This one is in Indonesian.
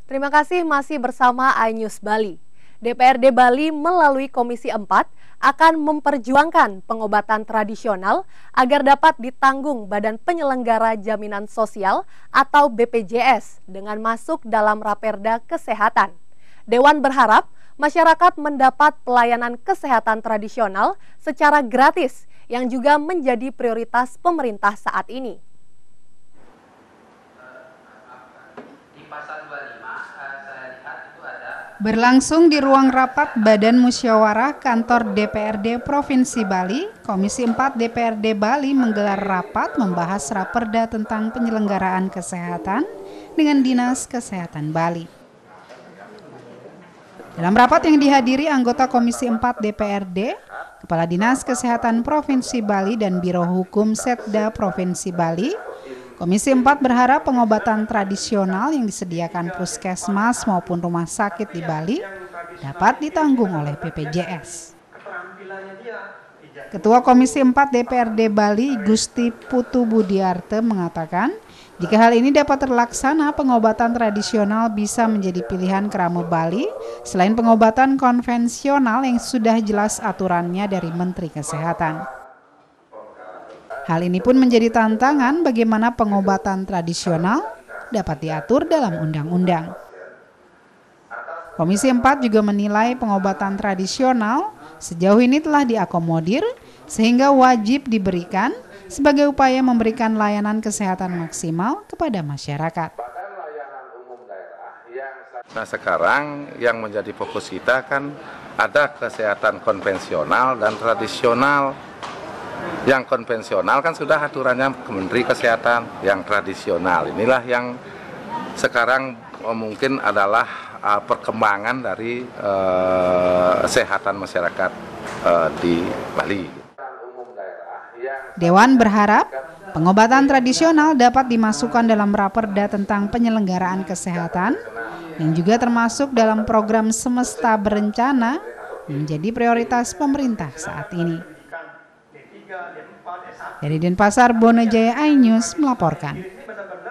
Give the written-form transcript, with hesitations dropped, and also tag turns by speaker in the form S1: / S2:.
S1: Terima kasih masih bersama iNews Bali. DPRD Bali melalui Komisi 4 akan memperjuangkan pengobatan tradisional agar dapat ditanggung Badan Penyelenggara Jaminan Sosial atau BPJS dengan masuk dalam Raperda Kesehatan. Dewan berharap masyarakat mendapat pelayanan kesehatan tradisional secara gratis yang juga menjadi prioritas pemerintah saat ini.
S2: Berlangsung di ruang rapat Badan Musyawarah Kantor DPRD Provinsi Bali, Komisi 4 DPRD Bali menggelar rapat membahas Raperda tentang penyelenggaraan kesehatan dengan Dinas Kesehatan Bali. Dalam rapat yang dihadiri anggota Komisi 4 DPRD, Kepala Dinas Kesehatan Provinsi Bali dan Biro Hukum Setda Provinsi Bali, Komisi 4 berharap pengobatan tradisional yang disediakan puskesmas maupun rumah sakit di Bali dapat ditanggung oleh BPJS. Ketua Komisi 4 DPRD Bali, Gusti Putu Budiarte mengatakan, jika hal ini dapat terlaksana, pengobatan tradisional bisa menjadi pilihan Kramo Bali selain pengobatan konvensional yang sudah jelas aturannya dari Menteri Kesehatan. Hal ini pun menjadi tantangan bagaimana pengobatan tradisional dapat diatur dalam undang-undang. Komisi 4 juga menilai pengobatan tradisional sejauh ini telah diakomodir sehingga wajib diberikan sebagai upaya memberikan layanan kesehatan maksimal kepada masyarakat.
S3: Nah, sekarang yang menjadi fokus kita kan ada kesehatan konvensional dan tradisional. Yang konvensional kan sudah aturannya Menteri Kesehatan, yang tradisional inilah yang sekarang mungkin adalah perkembangan dari kesehatan masyarakat di Bali.
S2: Dewan berharap pengobatan tradisional dapat dimasukkan dalam Raperda tentang penyelenggaraan kesehatan yang juga termasuk dalam program Semesta Berencana yang menjadi prioritas pemerintah saat ini. Dari Denpasar, Bonejaya, iNews melaporkan.